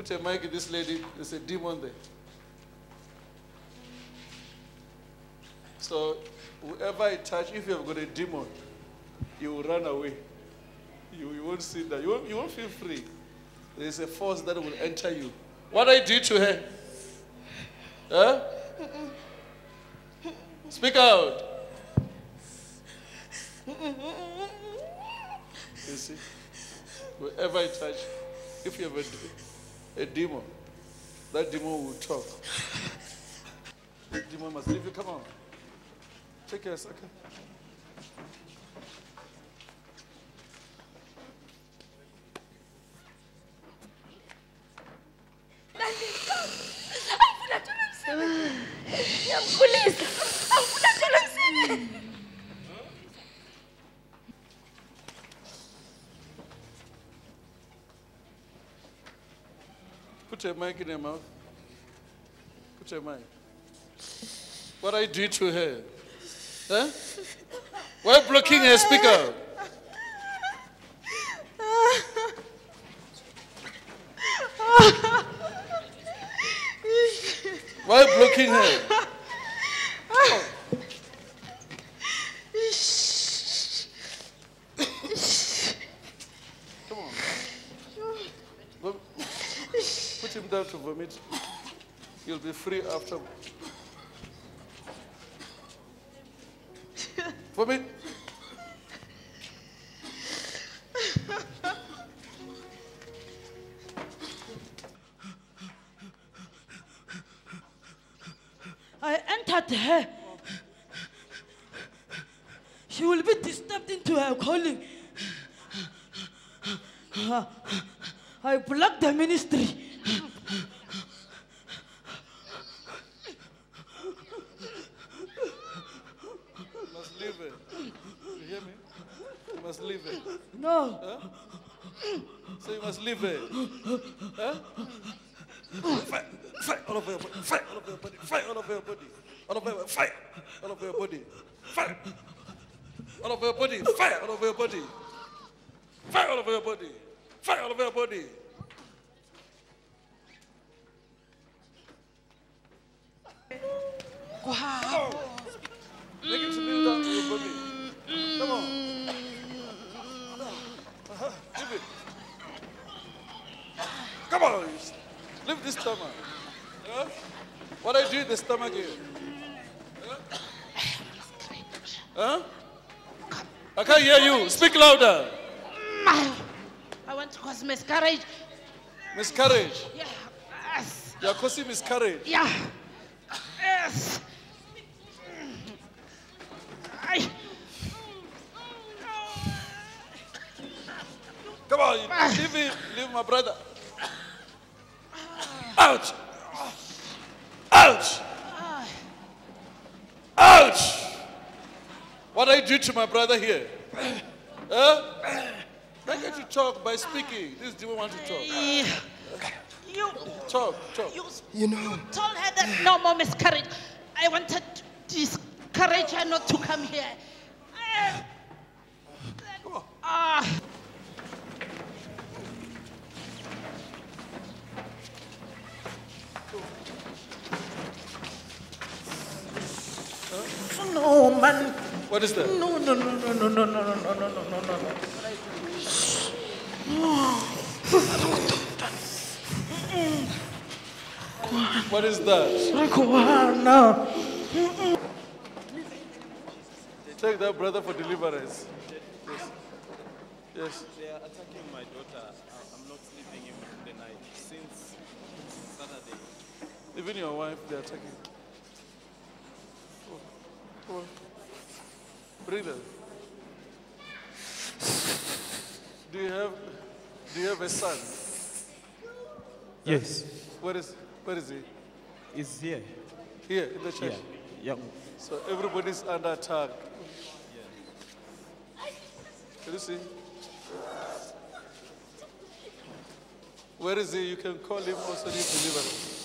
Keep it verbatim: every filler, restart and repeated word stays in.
Put a mic in this lady. There's a demon there. So whoever I touch, if you have got a demon, you will run away. You, you won't see that. You won't, you won't feel free. There is a force that will enter you. What I did to her? Huh? Speak out. You see? Wherever I touch, if you have a, a demon, that demon will talk. The demon must leave you. Come on. Take care, second. Put your mic in your mouth. Put your mic. What I did to her? Huh? Why blocking her? Speak out. Why blocking her? Oh. Come on. Put him down to vomit. You'll be free after. Vomit. I entered her. She will be disturbed into her calling. I blocked the ministry. You must leave it. You hear me? You must leave it. No. Huh? So you must leave it. Huh? Fight, fight all over your body, fight all over your body, fight all over your body, all over your fight, all over your body, fight, all over your body, fight all over your body, fight all over your body, fight all over your body. Wow. Make it to kneel down to your body. Come on. Uh-huh. Leave it. Come on. Leave this stomach. Yeah? What I do in the stomach here? Yeah? Huh? I can't hear you. Speak louder. I want to cause miscarriage. Miscarriage? Yeah. Yes. You are causing miscarriage? Yeah. Yes. I... Come on. Leave him. Leave my brother. Ouch! Ouch! Ouch! What I do to my brother here? Huh? Why can't you talk by speaking? This demon wants to talk. You talk, talk. You, you know. Told her that no more miscarriage. I wanted to discourage her not to come here. Come on. Ah. No, man. What is that? No, no, no, no, no, no, no, no, no, no, no, no, no. What is that? Take that brother for deliverance. Yes. Yes. They are attacking my daughter. I'm not sleeping in the night since Saturday. Even your wife, they are attacking. Come on. Bring them. Do you have do you have a son? Yes. Where is where is he? He's here. Here in the church? Yeah. Yeah. So everybody's under attack. Yeah. Can you see? Where is he? You can call him also need deliverance.